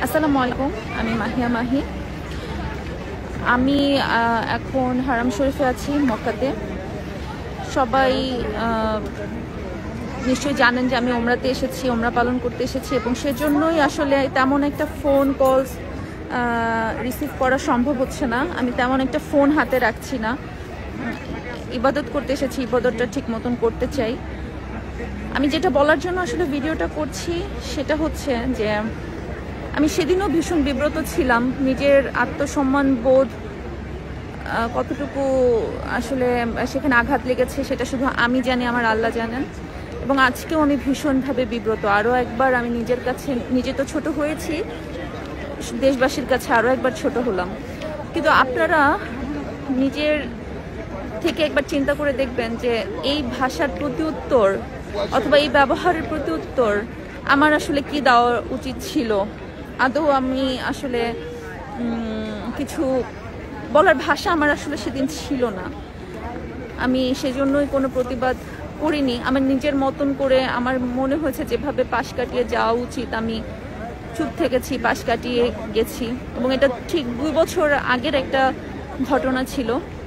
আসসালামু আলাইকুম, আমি মাহিয়া মাহি। আমি এখন হারাম শরীফে আছি, মক্কাতে। সবাই নিশ্চয়ই জানেন যে আমি ওমরাতে এসেছি, ওমরা পালন করতে এসেছি, এবং সেজন্যই আসলে তেমন একটা ফোন কলস রিসিভ করা সম্ভব হচ্ছে না। আমি তেমন একটা ফোন হাতে রাখছি না। ইবাদত করতে এসেছি, ইবাদতটা ঠিক মতন করতে চাই। আমি যেটা বলার জন্য আসলে ভিডিওটা করছি সেটা হচ্ছে যে আমি সেদিনও ভীষণ বিব্রত ছিলাম। নিজের আত্মসম্মান বোধ কতটুকু আসলে সেখানে আঘাত লেগেছে সেটা শুধু আমি জানি, আমার আল্লাহ জানেন। এবং আজকেও আমি ভীষণভাবে বিব্রত। আরও একবার আমি নিজের কাছে, নিজে তো ছোট হয়েছি, দেশবাসীর কাছে আরও একবার ছোট হলাম। কিন্তু আপনারা নিজের থেকে একবার চিন্তা করে দেখবেন যে এই ভাষার প্রতি উত্তর অথবা এই ব্যবহারের প্রতি উত্তর আমার আসলে কি দেওয়া উচিত ছিল। আদৌ আমি আসলে কিছু বলার ভাষা আমার আসলে সেদিন ছিল না। আমি সেজন্যই কোনো প্রতিবাদ করিনি। আমার নিজের মতন করে আমার মনে হয়েছে যেভাবে পাশ কাটিয়ে যাওয়া উচিত আমি চুপ থেকেছি, পাশ কাটিয়ে গেছি। এবং এটা ঠিক 2 বছর আগের একটা ঘটনা ছিল।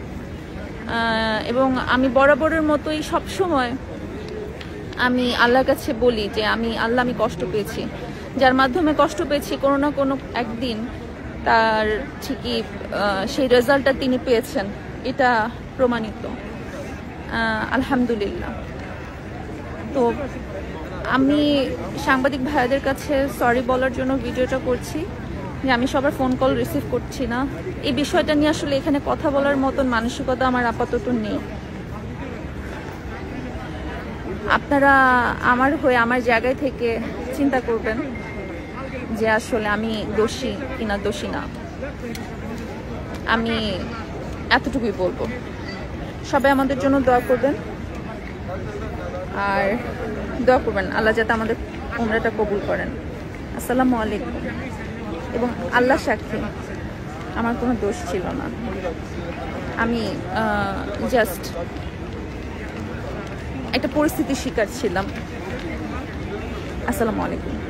এবং আমি বরাবরের মতোই সবসময় আমি আল্লাহর কাছে বলি যে আমি কষ্ট পেয়েছি, যার মাধ্যমে কষ্ট পেয়েছি কোনো না কোনো একদিন তার ঠিকই সেই রেজাল্টটা তিনি পেয়েছেন, এটা প্রমাণিত, আলহামদুলিল্লাহ। তো আমি সাংবাদিক ভাইদের কাছে সরি বলার জন্য ভিডিওটা করছি যে আমি সবার ফোন কল রিসিভ করছি না। এই বিষয়টা নিয়ে আসলে এখানে কথা বলার মতন মানসিকতা আমার আপাতত নেই। আপনারা আমার হয়ে আমার জায়গায় থেকে চিন্তা করবেন যে আসলে আমি দোষী কিনা দোষী না। আমি এতটুকুই বলবো। সবাই আমাদের জন্য দোয়া করবেন, আর দোয়া করবেন আল্লাহ যাতে আমাদের উমরাটা কবুল করেন। আসসালামু আলাইকুম। এবং আল্লাহ সাক্ষী আমার কোনো দোষ ছিল না। আমি জাস্ট একটা পরিস্থিতির শিকার ছিলাম। আসসালামু আলাইকুম।